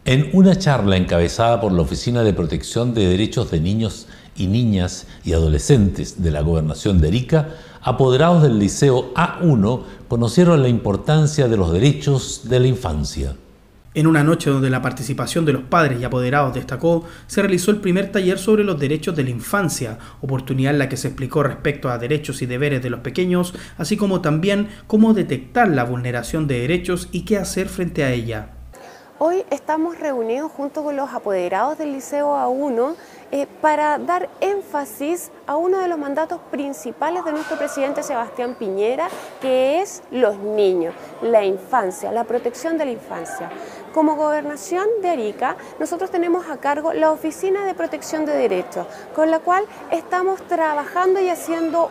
En una charla encabezada por la Oficina de Protección de Derechos de Niños y Niñas y Adolescentes de la Gobernación de Arica, apoderados del Liceo A1 conocieron la importancia de los derechos de la infancia. En una noche donde la participación de los padres y apoderados destacó, se realizó el primer taller sobre los derechos de la infancia, oportunidad en la que se explicó respecto a derechos y deberes de los pequeños, así como también cómo detectar la vulneración de derechos y qué hacer frente a ella. Hoy estamos reunidos junto con los apoderados del Liceo A1 para dar énfasis a uno de los mandatos principales de nuestro presidente Sebastián Piñera, que es los niños, la infancia, la protección de la infancia. Como Gobernación de Arica, nosotros tenemos a cargo la Oficina de Protección de Derechos, con la cual estamos trabajando y haciendo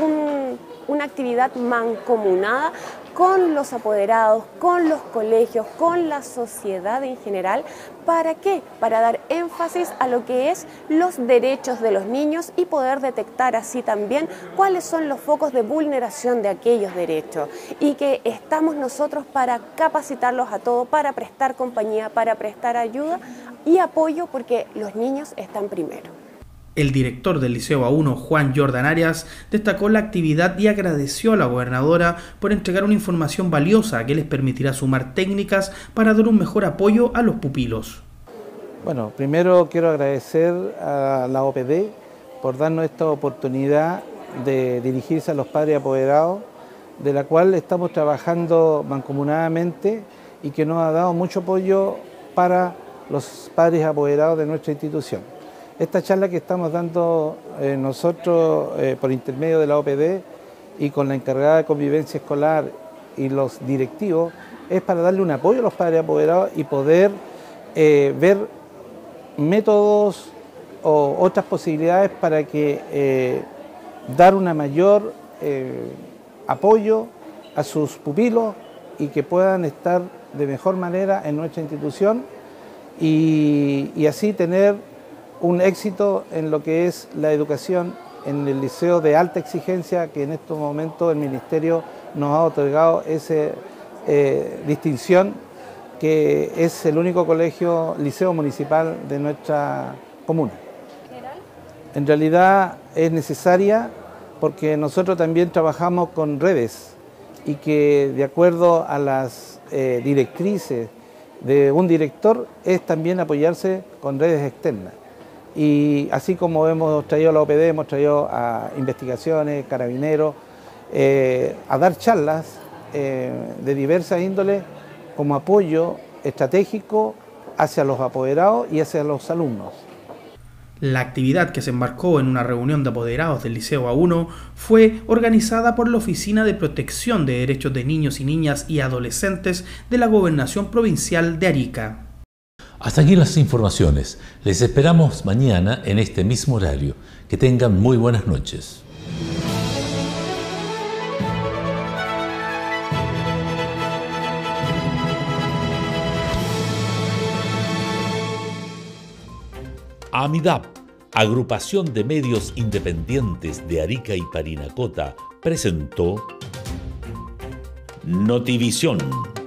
una actividad mancomunada con los apoderados, con los colegios, con la sociedad en general. ¿Para qué? Para dar énfasis a lo que es los derechos de los niños y poder detectar así también cuáles son los focos de vulneración de aquellos derechos. Y que estamos nosotros para capacitarlos a todos, para prestar compañía, para prestar ayuda y apoyo, porque los niños están primero. El director del Liceo A1, Juan Jordan Arias, destacó la actividad y agradeció a la gobernadora por entregar una información valiosa que les permitirá sumar técnicas para dar un mejor apoyo a los pupilos. Bueno, primero quiero agradecer a la OPD por darnos esta oportunidad de dirigirse a los padres apoderados, de la cual estamos trabajando mancomunadamente y que nos ha dado mucho apoyo para los padres apoderados de nuestra institución. Esta charla que estamos dando nosotros por intermedio de la OPD y con la encargada de convivencia escolar y los directivos es para darle un apoyo a los padres apoderados y poder ver métodos o otras posibilidades para que dar una mayor apoyo a sus pupilos y que puedan estar de mejor manera en nuestra institución y así tener un éxito en lo que es la educación en el liceo de alta exigencia que en estos momentos el Ministerio nos ha otorgado esa distinción, que es el único liceo municipal de nuestra comuna. En realidad es necesaria porque nosotros también trabajamos con redes y que de acuerdo a las directrices de un director es también apoyarse con redes externas. Y así como hemos traído a la OPD, hemos traído a investigaciones, carabineros, a dar charlas de diversas índoles como apoyo estratégico hacia los apoderados y hacia los alumnos. La actividad, que se enmarcó en una reunión de apoderados del Liceo A1, fue organizada por la Oficina de Protección de Derechos de Niños y Niñas y Adolescentes de la Gobernación Provincial de Arica. Hasta aquí las informaciones. Les esperamos mañana en este mismo horario. Que tengan muy buenas noches. AMIDAP, Agrupación de Medios Independientes de Arica y Parinacota, presentó Notivisión.